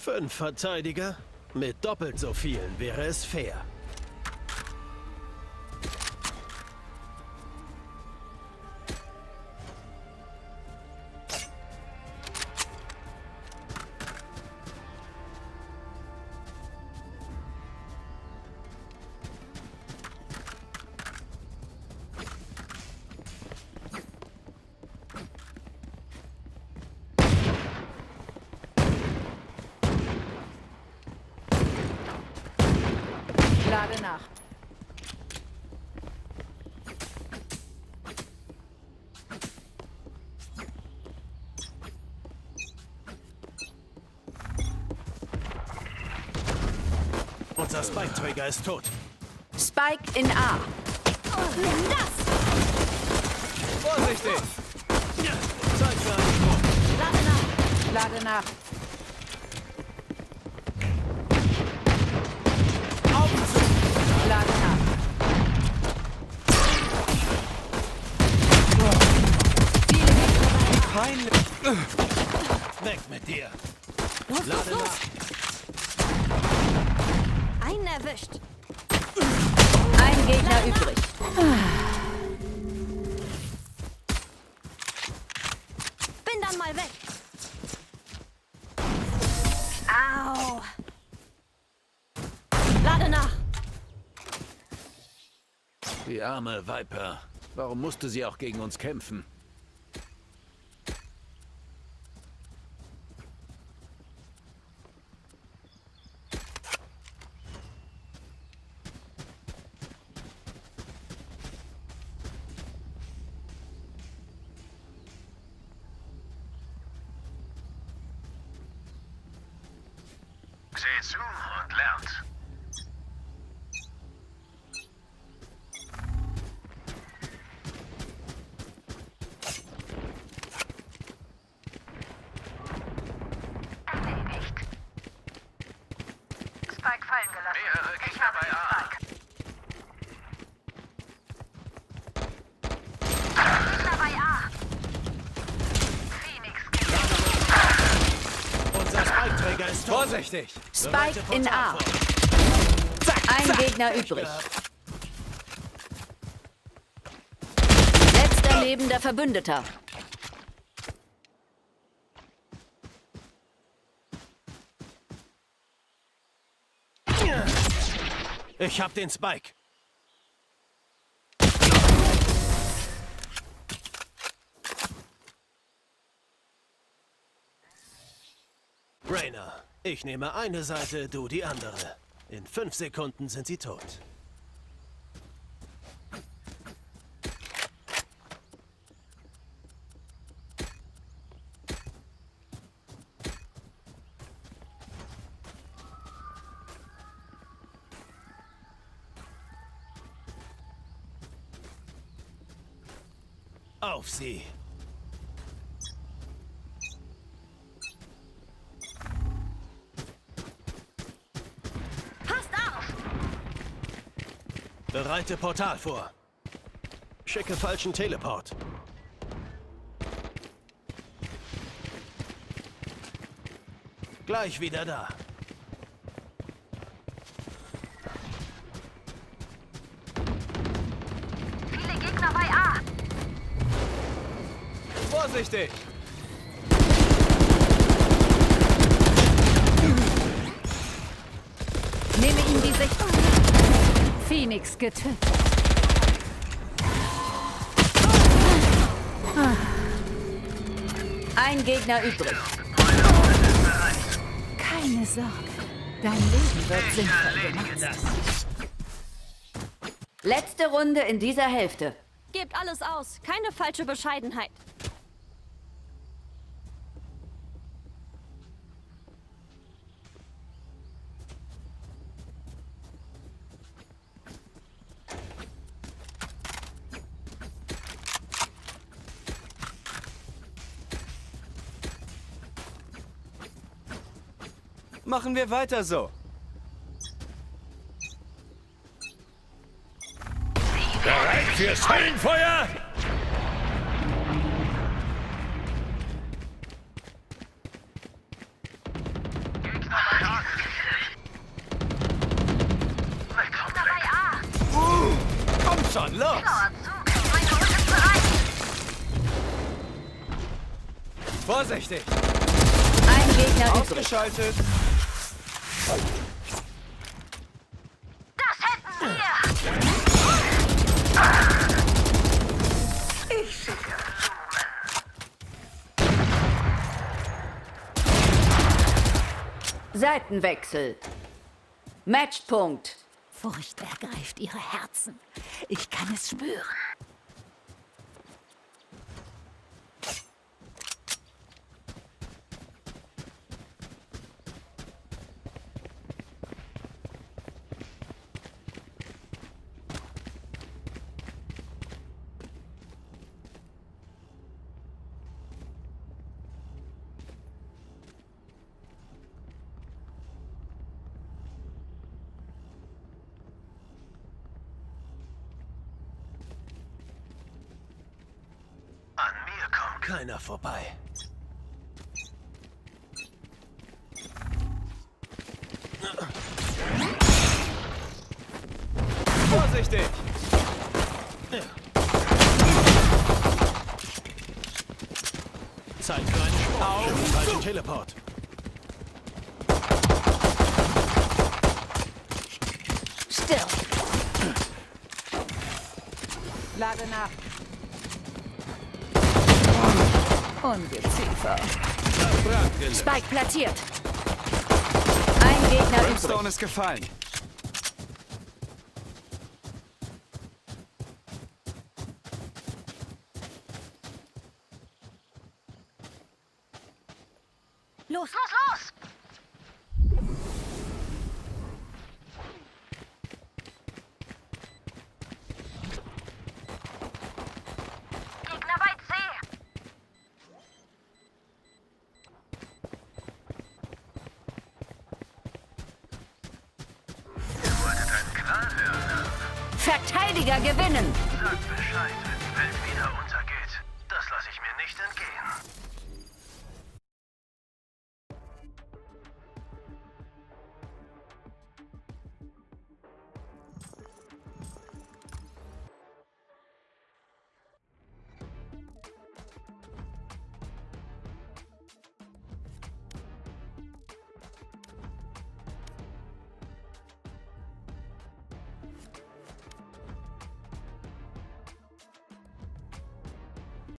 5 Verteidiger? Mit doppelt so vielen wäre es fair. Lade nach. Unser Spike-Träger ist tot. Spike in A. Nimm das! Vorsichtig! Zeit für einen Sprung. Lade nach. Lade nach. Augen zu. Lade nach. Viele Gegner. Peinlich. Weg mit dir. Lade nach. Einen erwischt. Ein Gegner übrig. Bin dann mal weg. Au. Lade nach. Die arme Viper. Warum musste sie auch gegen uns kämpfen? Seht zu und lernt. Erledigt. Spike fallen gelassen. Mehrere Gegner bei A. Gegner bei A. Phoenix Unser Spike-Träger ist tot. Vorsichtig! Spike in A. Ein Gegner übrig. Letzter lebender Verbündeter. Ich hab den Spike. Rainer, ich nehme eine Seite, du die andere. In 5 Sekunden sind sie tot. Auf sie! Passt auf. Bereite Portal vor. Schicke falschen Teleport. Gleich wieder da. Viele Gegner bei A. Vorsichtig! Nehme ihm die Sicht. Phoenix getötet. Ein Gegner übrig. Keine Sorge. Dein Leben wird sinnvoll gemacht. Letzte Runde in dieser Hälfte. Gebt alles aus. Keine falsche Bescheidenheit. Machen wir weiter so. Bereit fürs Höllenfeuer? Gegner Vorsichtig! Ein Gegner übrig. Ausgeschaltet! Das hätten wir! Ich schicke Seitenwechsel. Matchpunkt. Furcht ergreift ihre Herzen. Ich kann es spüren. An mir kommt Keiner vorbei. Vorsichtig! Zeit für einen Sprung. Für den falschen Teleport. Stirb! Lage nach. Ungeziefer. Spike platziert. Ein Gegner übrig. Brimstone ist gefallen. Los! los, los! Gegner bei C. Ihr wolltet einen Knall hören? Verteidiger gewinnen. Sagt Bescheid, wenn die Welt wieder